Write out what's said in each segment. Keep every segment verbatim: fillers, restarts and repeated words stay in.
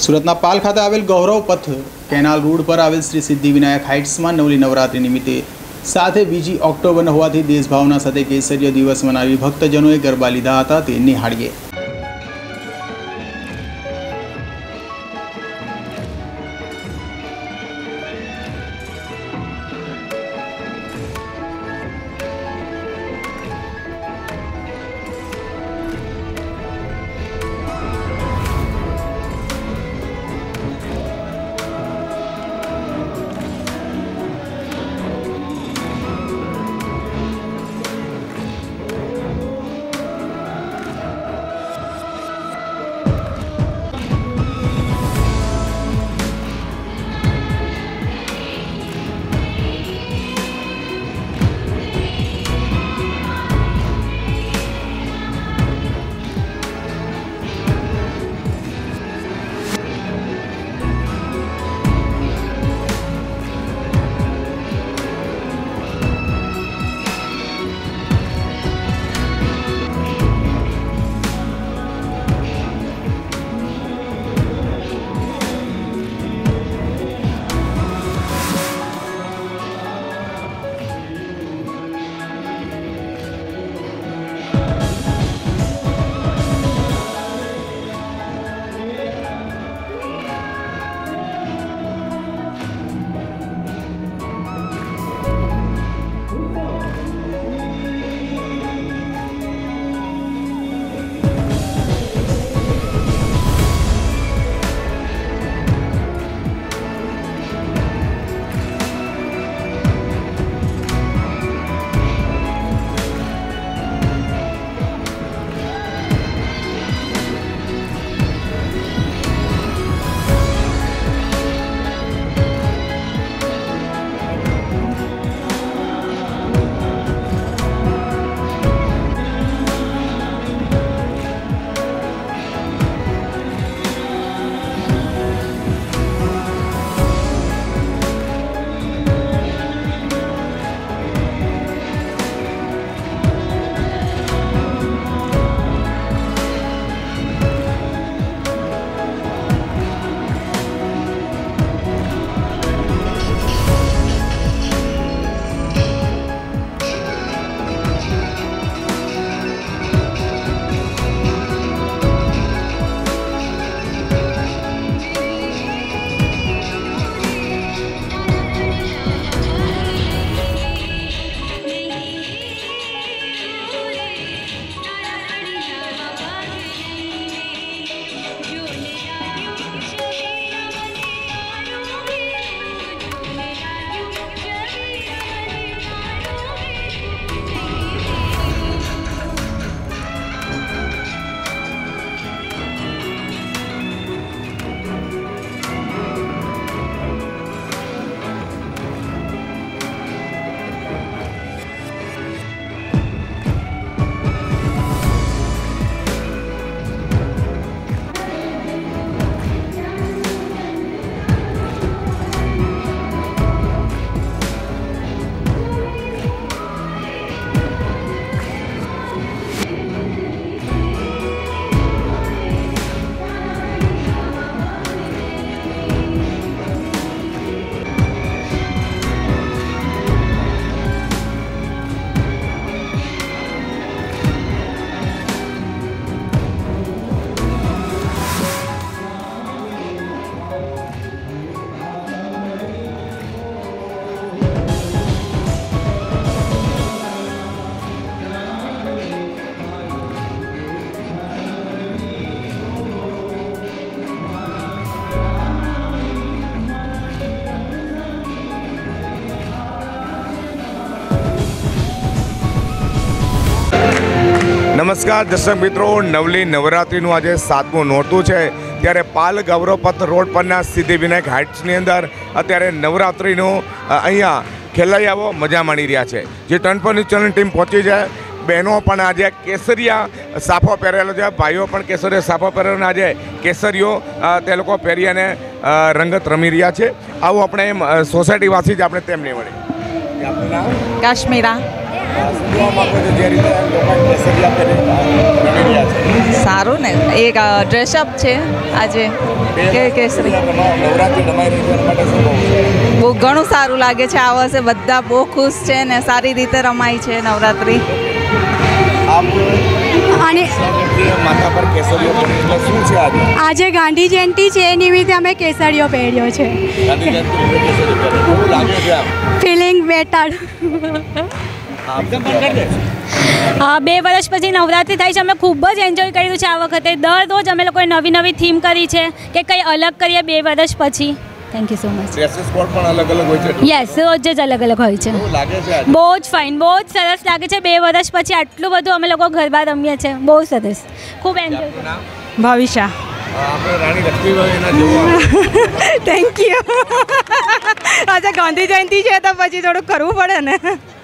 સુરતના પાલ ખાતે આવેલ ગૌરવ પથ કેનાલ રોડ પર આવેલ શ્રી સિદ્ધિવિનાયક હાઇટ્સમાં નવલી નવરાત્રી નિમિત્તે સાથે બીજી ઓક્ટોબર હોવાથી દેશભાવના સાથે કેસરીય દિવસ મનાવી ભક્તજનોએ ગરબા લીધા હતા તે નિહાળીએ। नमस्कार दर्शक मित्रों, नवली नवरात्रिનું આજે સાતમું નોરતું છે ત્યારે પાલ ગૌરવપથ રોડ પરના સિદ્ધિવિનાયક હાઇટ્સની અંદર અત્યારે નવરાત્રિનું અહીંયા ખેલૈયાઓ મજા માણી રહ્યા છે। જે ટનપરની ચલણ ટીમ પહોંચી છે, બહેનો પણ આજે કેસરિયા સાફો પહેરેલો છે, ભાઈઓ પણ કેસરિયા સાફો પહેરેલો, આજે કેસરીઓ તે લોકો પહેરી અને રંગત રમી રહ્યા છે। આવું આપણે સોસાયટીવાસી જ આપણે તેમને મળે। કાશ્મીરા સારું ને એક ડ્રેસઅપ છે આજે કે કેસરી બહુ ઘણું સારું લાગે છે. આ વર્ષે બધા બહુ ખુશ છે ને સારી રીતે રમાય છે નવરાત્રિ. અને આજે ગાંધી જયંતિ છે એ નિમિત્તે અમે કેસરીઓ પહેર્યો છે. Feeling better. બે વર્ષ પછી નવરાત્રિ થાય છે. અમે ખૂબ જ એન્જોય કર્યું છે આ વખતે. દર રોજ અમે લોકોએ નવી નવી થીમ કરી છે કે કંઈ અલગ કરીએ બે વર્ષ પછી. Thank you so much. Yes, રોજ જ અલગ અલગ હોય છે. બહુ જ ફાઇન, બહુ જ સરસ લાગે છે. બે વર્ષ પછી આટલું બધું અમે લોકો ગરબા રમીએ છીએ. બહુ સરસ, ખૂબ એન્જોય. ભવિષ્ય. Thank you. આજે ગાંધી જયંતિ છે તો પછી થોડુંક કરવું પડે ને.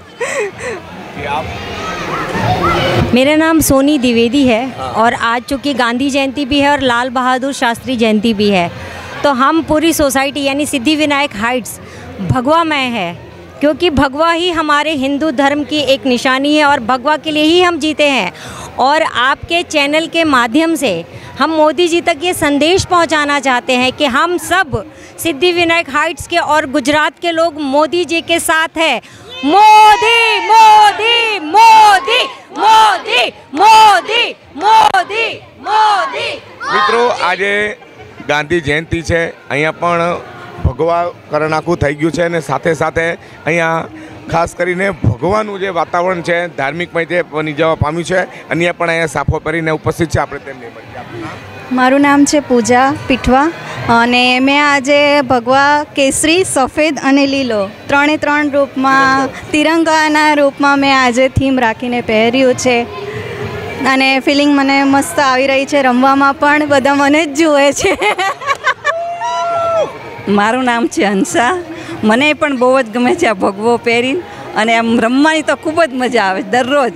मेरा नाम सोनी द्विवेदी है और आज चूँकि गांधी जयंती भी है और लाल बहादुर शास्त्री जयंती भी है, तो हम पूरी सोसाइटी यानी सिद्धि विनायक हाइट्स भगवा में है, क्योंकि भगवा ही हमारे हिंदू धर्म की एक निशानी है और भगवा के लिए ही हम जीते हैं. और आपके चैनल के माध्यम से हम मोदी जी तक ये संदेश पहुंचाना चाहते हैं कि हम सब सिद्धि विनायक हाइट्स के और गुजरात के लोग मोदी जी के साथ हैं. मोदी मोदी मोदी मोदी मोदी मोदी मोदी. મિત્રો, આજે ગાંધી જયંતિ છે. અહીંયા પણ ભગવાકરણ આખું થઈ ગયું છે અને સાથે સાથે અહીંયા ખાસ કરીને ભગવાનું જે વાતાવરણ છે ધાર્મિકમય જે બની જવા પામ્યું છે. અન્ય પણ અહીંયા સાફો પહેરીને ઉપસ્થિત છે. આપણે તેમને મારું નામ છે પૂજા પીઠવા અને મેં આજે ભગવા કેસરી, સફેદ અને લીલો ત્રણે ત્રણ રૂપમાં તિરંગાના રૂપમાં મેં આજે થીમ રાખીને પહેર્યું છે અને ફિલિંગ મને મસ્ત આવી રહી છે. રમવામાં પણ બધા મને જ જુએ છે. મારું નામ છે હંસા. મને પણ બહુ જ ગમે છે આ ભગવો પહેરીને અને આમ રમવાની તો ખૂબ જ મજા આવે દરરોજ.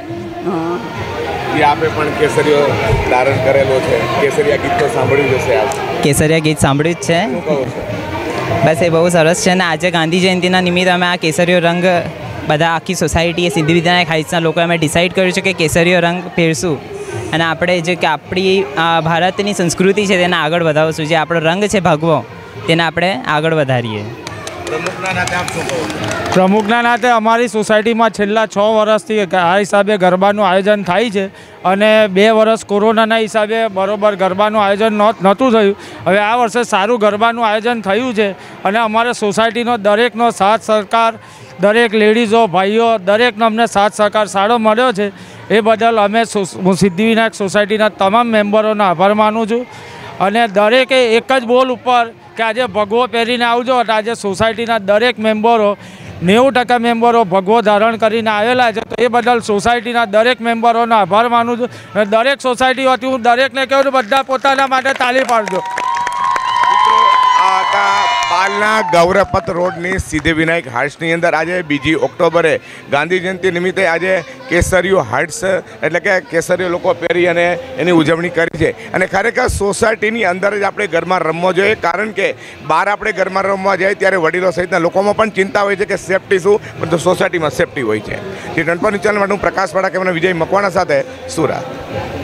આપે પણ કેસરીઓ ધારણ કરેલો છે. કેસરિયા ગીત તો સાંભળ્યું હશે આપ? કેસરિયા ગીત સાંભળ્યું જ છે. બસ એ બહુ સરસ છે. અને આજે ગાંધી જયંતિના નિમિત્તે અમે આ કેસરીયો રંગ બધા આખી સોસાયટીએ સિદ્ધિ વિનાયક હાઇટ્સના લોકોએ અમે ડિસાઇડ કર્યું છે કે કેસરીયો રંગ પહેરશું અને આપણે જે કે આપણી ભારતની સંસ્કૃતિ છે તેને આગળ વધાવશું. જે આપણો રંગ છે ભગવો તેને આપણે આગળ વધારીએ. પ્રમુખના નાતે અમારી સોસાયટીમાં છેલ્લા છ વર્ષથી આ હિસાબે ગરબાનું આયોજન થાય છે અને બે વર્ષ કોરોનાના હિસાબે બરોબર ગરબાનું આયોજન નહોતું થયું. હવે આ વર્ષે સારું ગરબાનું આયોજન થયું છે અને અમારે સોસાયટીનો દરેકનો સાથ સહકાર, દરેક લેડીઝો ભાઈઓ દરેકનો અમને સાથ સહકાર સારો મળ્યો છે. એ બદલ અમે હું સિદ્ધિ વિનાયક સોસાયટીના તમામ મેમ્બરોનો આભાર માનું છું. અને દરેકે એક જ બોલ ઉપર કે આજે ભગવો પહેરીને આવજો. આજે સોસાયટીના દરેક મેમ્બરો નેવું ટકા મેમ્બરો ભગવો ધારણ કરીને આવેલા છે. તો એ બદલ સોસાયટીના દરેક મેમ્બરોનો આભાર માનું છું. અને દરેક સોસાયટી વતી હું દરેકને કહું છું બધા પોતાના માટે તાળી પાડજો. પાલના ગૌરવપથ રોડની સિદ્ધિ વિનાયક હાઇટ્સની અંદર આજે બીજી ઓક્ટોબરે ગાંધી જયંતિ નિમિત્તે આજે કેસરીઓ હાઇટ્સ એટલે કે કેસરીઓ લોકો પહેરી અને એની ઉજવણી કરી છે. અને ખરેખર સોસાયટીની અંદર જ આપણે ઘરમાં રમવો જોઈએ, કારણ કે બહાર આપણે ઘરમાં રમવા જાય ત્યારે વડીલો સહિતના લોકોમાં પણ ચિંતા હોય છે કે સેફટી શું, પરંતુ સોસાયટીમાં સેફટી હોય છે. જે ટનપરની ચેનલ માટે હું પ્રકાશ વાળા કેમેરા વિજય મકવાણા સાથે સુરત.